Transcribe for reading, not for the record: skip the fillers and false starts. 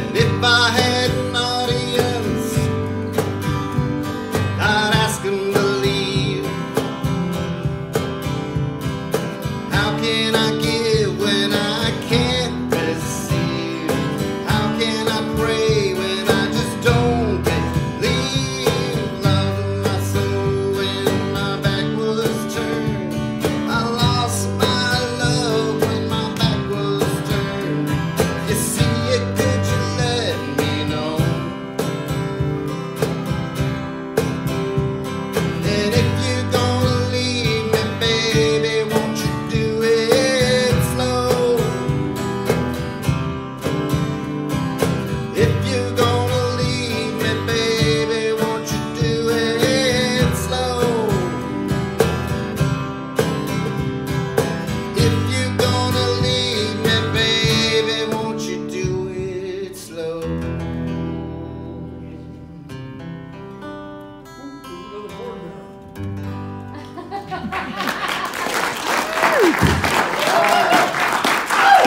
If I had an audience, I'd ask them to leave. How can I give when I can't receive? How can I pray when I just don't believe? Love my soul when my back was turned. I lost my love when my back was turned. You see it, could you let me know? And if you're gonna leave me, baby, won't you do it slow? If you're gonna leave me, baby, won't you do it slow? If you're gonna leave me, baby, won't you do it slow? Really hard now.